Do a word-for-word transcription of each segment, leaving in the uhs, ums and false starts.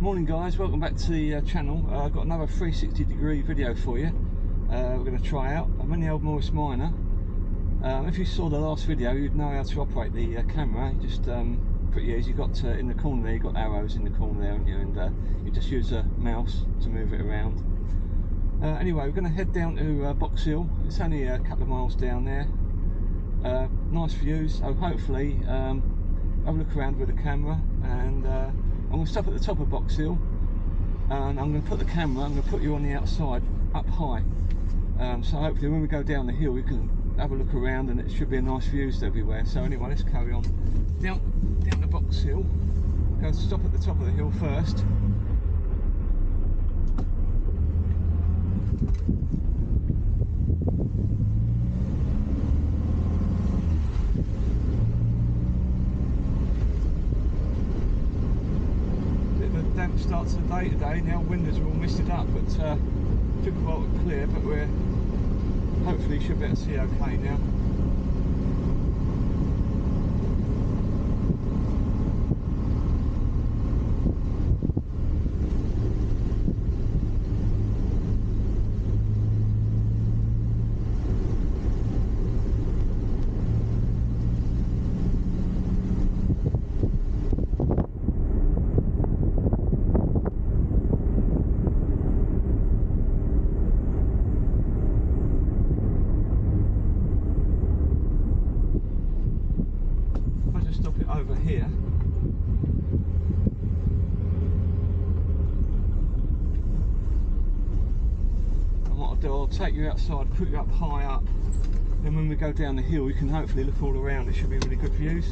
Morning guys, welcome back to the uh, channel. uh, I've got another three sixty degree video for you. Uh, we're going to try out. I'm in the old Morris Minor. Um, if you saw the last video, you'd know how to operate the uh, camera. You just um, pretty easy. You've got uh, in the corner there, you've got arrows in the corner there, haven't you? And uh, you just use a mouse to move it around. Uh, anyway, we're going to head down to uh, Box Hill. It's only a couple of miles down there. Uh, nice views, so hopefully um, have a look around with the camera. And uh, I'm going to stop at the top of Box Hill, and I'm going to put the camera, I'm going to put you on the outside up high, um, so hopefully when we go down the hill you can have a look around and it should be a nice views everywhere. So anyway, let's carry on down, down to Box Hill. Go stop at the top of the hill first. Damp start to the day today, and the old windows are all misted up, but uh, took a while to clear, but we're hopefully should be able to see okay now. Over here, and what I'll do, I'll take you outside, put you up high up, then when we go down the hill you can hopefully look all around. It should be really good views.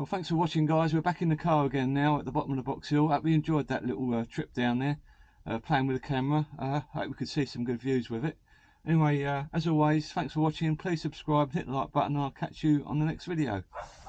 Well, thanks for watching, guys. We're back in the car again now at the bottom of the Box Hill. Hope you enjoyed that little uh, trip down there, uh, playing with the camera. Uh, hope we could see some good views with it. Anyway, uh, as always, thanks for watching. Please subscribe, hit the like button, and I'll catch you on the next video.